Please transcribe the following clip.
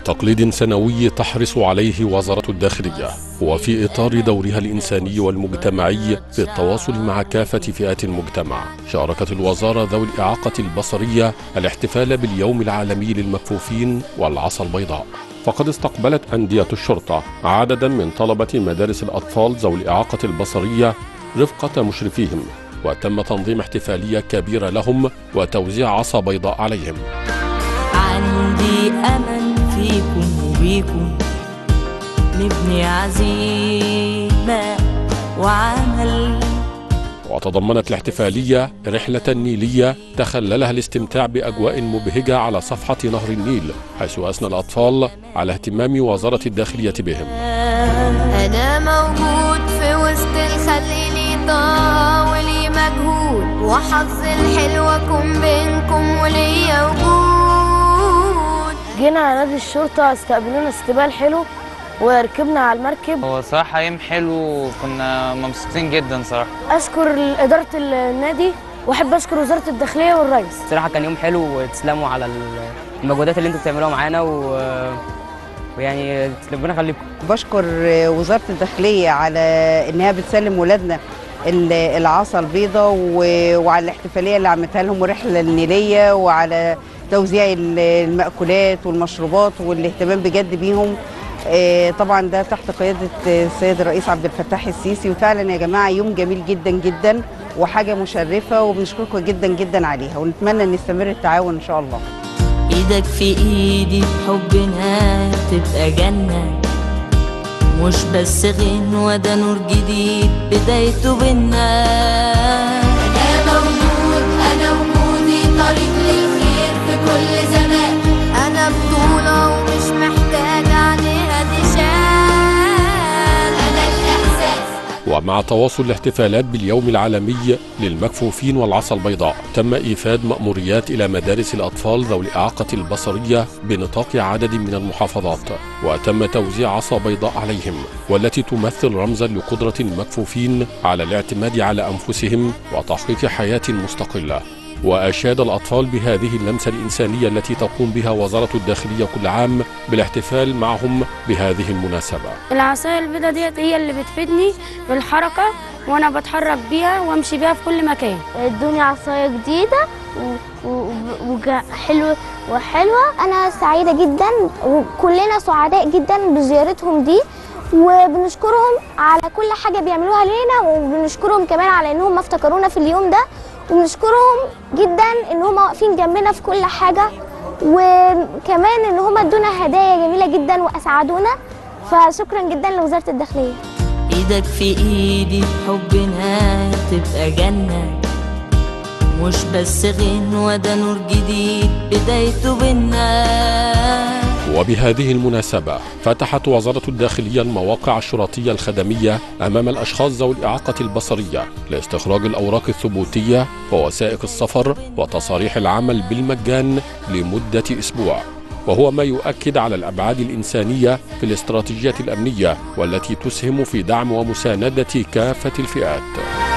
تقليد سنوي تحرص عليه وزارة الداخلية، وفي إطار دورها الإنساني والمجتمعي في التواصل مع كافة فئات المجتمع، شاركت الوزارة ذوي الإعاقة البصرية الاحتفال باليوم العالمي للمكفوفين والعصا البيضاء. فقد استقبلت أندية الشرطة عددا من طلبة مدارس الأطفال ذوي الإعاقة البصرية رفقة مشرفيهم، وتم تنظيم احتفالية كبيرة لهم وتوزيع عصا بيضاء عليهم. عندي أمل فيكم وبيكم نبني عزيمة وعمل. وتضمنت الاحتفالية رحلة نيلية تخللها الاستمتاع بأجواء مبهجة على صفحة نهر النيل، حيث أثنى الأطفال على اهتمام وزارة الداخلية بهم. أنا موجود في وسط الخلق لي طاقة ولي مجهود، وحظ الحلو أكون بينكم وليا وجود. جينا على نادي الشرطة، استقبلونا استقبال حلو وركبنا على المركب. هو صراحة يوم حلو وكنا مبسوطين جدا صراحة. أشكر إدارة النادي وأحب أشكر وزارة الداخلية والرئيس. صراحة كان يوم حلو، وتسلموا على المجهودات اللي انتوا بتعملوها معانا ويعني ربنا يخليكم. بشكر وزارة الداخلية على إنها بتسلم ولادنا العصا البيضاء وعلى الاحتفالية اللي عملتها لهم والرحلة النيلية، وعلى توزيع المأكولات والمشروبات والاهتمام بجد بيهم. طبعا ده تحت قيادة السيد الرئيس عبد الفتاح السيسي، وفعلا يا جماعة يوم جميل جدا جدا وحاجة مشرفة، وبنشكركم جدا جدا عليها، ونتمنى ان يستمر التعاون ان شاء الله. ايدك في ايدي بحبنا تبقى جنة، مش بس غنوة ده نور جديد بدايته بينا. انا موجود، انا وجودي طريق للخير في كل زمان. انا بطولة ومش محتاجة عليها دشان. انا الاحساس. ومع تواصل الاحتفالات باليوم العالمي للمكفوفين والعصا البيضاء، تم إيفاد مأموريات إلى مدارس الأطفال ذوي الإعاقة البصرية بنطاق عدد من المحافظات، وتم توزيع عصا بيضاء عليهم، والتي تمثل رمزا لقدرة المكفوفين على الاعتماد على أنفسهم وتحقيق حياة مستقلة. وأشاد الأطفال بهذه اللمسة الإنسانية التي تقوم بها وزارة الداخلية كل عام بالاحتفال معهم بهذه المناسبة. العصاية البيضاء ديت هي اللي بتفيدني في الحركة، وأنا بتحرك بيها وأمشي بيها في كل مكان. ادوني عصاية جديدة وحلوة. أنا سعيدة جدا وكلنا سعداء جدا بزيارتهم دي، وبنشكرهم على كل حاجة بيعملوها لنا، وبنشكرهم كمان على إنهم افتكرونا في اليوم ده، وبنشكرهم جدا ان هم واقفين جنبنا في كل حاجه، وكمان ان هم ادونا هدايا جميله جدا واسعدونا. فشكرا جدا لوزاره الداخليه. ايدك في ايدي بحبنا تبقى جنه، مش بس غنوة ده نور جديد بدايته بينا. وبهذه المناسبة فتحت وزارة الداخلية المواقع الشرطية الخدمية أمام الأشخاص ذوي الإعاقة البصرية لاستخراج الأوراق الثبوتية ووثائق السفر وتصاريح العمل بالمجان لمدة أسبوع، وهو ما يؤكد على الأبعاد الإنسانية في الاستراتيجية الأمنية والتي تسهم في دعم ومساندة كافة الفئات.